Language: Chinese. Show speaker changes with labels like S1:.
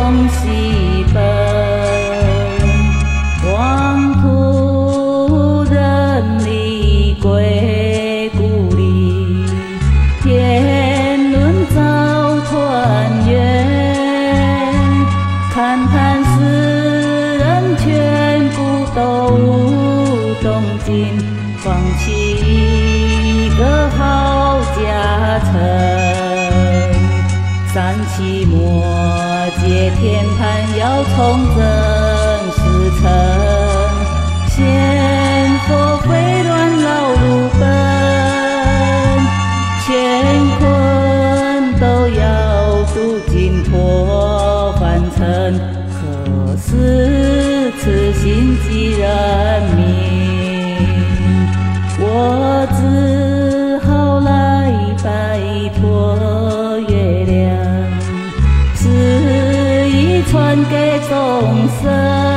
S1: 东西奔。黄土人离归故里，天伦早团圆。看看世人全部都无动静，放弃一个好家城。三期末节天坛要重整时辰，仙佛非乱劳碌奔，乾坤都要渡尽脱凡尘。何时此心即人民？我只好来拜托月亮，旨意传给众生。